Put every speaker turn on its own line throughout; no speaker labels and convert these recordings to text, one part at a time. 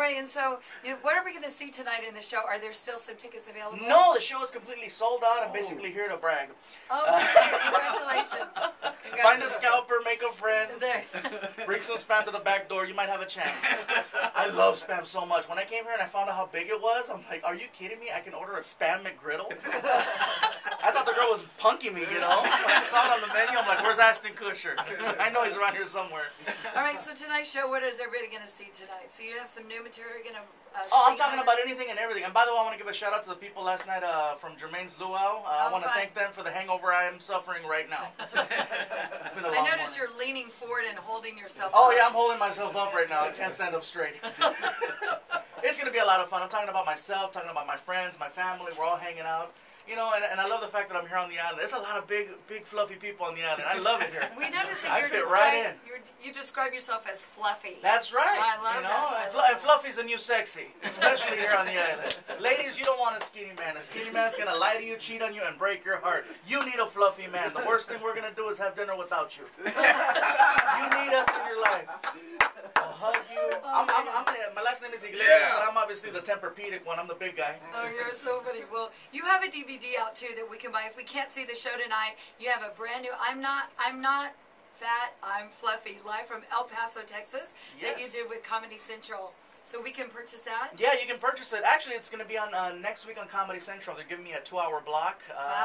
right, and so what are we going to see tonight in the show? Are there still some tickets available?
No, the show is completely sold out. I'm basically here to brag.
Oh, great. Congratulations.
Find a scalper, make a friend,
There.
bring some Spam to the back door. You might have a chance. I love Spam so much. When I came here and I found out how big it was, I'm like, are you kidding me? I can order a Spam McGriddle? I thought the girl was punking me, you know? When I saw it on the menu, I'm like, where's Ashton Kutcher? I know he's around here somewhere.
All right, so tonight's show, what is everybody going to see tonight? So you have some new material you're going to
Oh, I'm talking about anything and everything. And by the way, I want to give a shout out to the people last night from Jermaine's Luau. I want to thank them for the hangover I am suffering right now. It's been a long
I noticed
morning.
you're leaning forward and holding yourself
Oh,
up.
yeah, I'm holding myself up right now. I can't stand up straight. It's going to be a lot of fun. I'm talking about myself, talking about my friends, my family. We're all hanging out. You know, and I love the fact that I'm here on the island. There's a lot of big, fluffy people on the island. I love it here.
We noticed that you describe yourself as fluffy.
That's right.
I love that.
And fluffy's the new sexy, especially here on the island. Ladies, you don't want a skinny man. A skinny man's going to lie to you, cheat on you, and break your heart. You need a fluffy man. The worst thing we're going to do is have dinner without you. You need us in your life. I'll hug you. My last name is Iglesias, but I'm obviously the Tempur-Pedic one. I'm the big guy.
Oh, you're so funny. Well, you have a DVD out too that we can buy. If we can't see the show tonight, you have a brand new I'm not fat, I'm fluffy, live from El Paso, Texas, that you did with Comedy Central. So we can purchase that?
Yeah, you can purchase it. Actually, it's going to be on next week on Comedy Central. They're giving me a 2-hour block.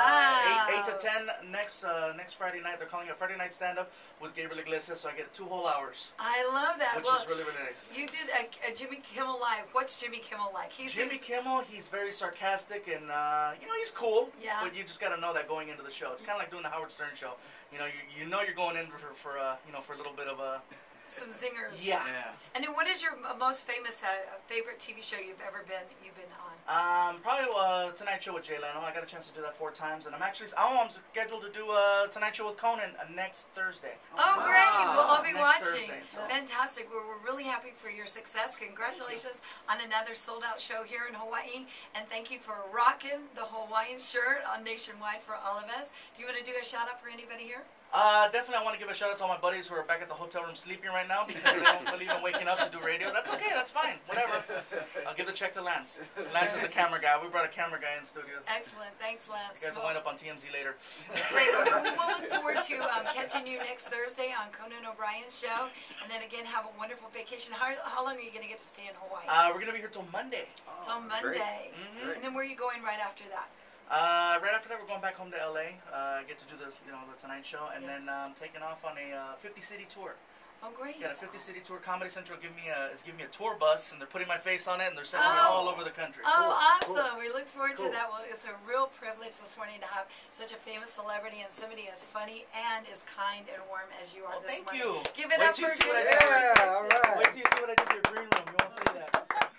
8 to 10 next Friday night. They're calling it Friday Night Stand-Up with Gabriel Iglesias, so I get 2 whole hours.
I love that.
Which is really, really nice.
You did a Jimmy Kimmel Live. What's Jimmy Kimmel like?
Jimmy Kimmel, he's very sarcastic and, you know, he's cool.
Yeah.
But you just got to know that going into the show. It's kind of like doing the Howard Stern show. You know you're going in for a little bit of a...
Some zingers.
Yeah.
And then what is your most famous, favorite TV show you've been on?
Probably Tonight Show with Jay Leno. I got a chance to do that 4 times, and I'm scheduled to do Tonight Show with Conan next Thursday.
Oh, great! Well, I'll be watching.
Thursday, so.
Fantastic. We're really happy for your success. Congratulations on another sold-out show here in Hawaii, and thank you for rocking the Hawaiian shirt on Nationwide for all of us. Do you want to do a shout-out for anybody here?
Definitely I want to give a shout out to all my buddies who are back at the hotel room sleeping right now because they don't believe in waking up to do radio. That's okay, that's fine, whatever. I'll give the check to Lance. Lance is the camera guy. We brought a camera guy in studio.
Excellent, thanks Lance.
You guys will wind up on TMZ later.
Great, we'll look forward to catching you next Thursday on Conan O'Brien's show. And then again, have a wonderful vacation. How long are you going to get to stay in Hawaii?
We're going to be here till Monday.
Till Monday. And then where are you going right after that?
Right after that, we're going back home to LA. Get to do the Tonight Show, and then taking off on a 50-city tour.
Oh, great!
Got a 50-city tour. Comedy Central is giving me a tour bus, and they're putting my face on it, and they're sending me all over the country.
Oh, awesome! We look forward to that. Well, it's a real privilege this morning to have such a famous celebrity and somebody as funny and as kind and warm as you are this morning.
Thank you.
Give it up for
all right. Wait till you see what I did to your green room. You won't say that.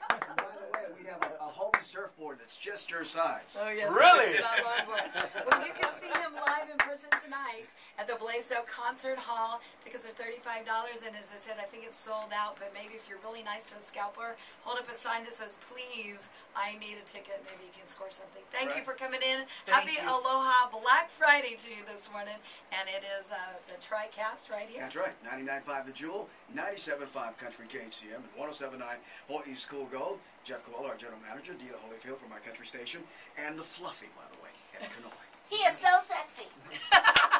We have a Hobie surfboard that's just your size.
Oh, yes.
Really?
Well, you can see him live in person tonight at the Blaisdell Concert Hall. Tickets are $35, and as I said, I think it's sold out, but maybe if you're really nice to a scalper, hold up a sign that says, please, I need a ticket. Maybe you can score something. Thank you for coming in. Happy Aloha Black Friday to you this morning, and it is the TriCast right here.
That's right. 99.5 The Jewel, 97.5 Country KHCM, and 107.9 Hawaii School Gold. Jeff Coelho, our general manager, Dita Holyfield from our country station, and the Fluffy, by the way, at Kanoi.
He is so sexy.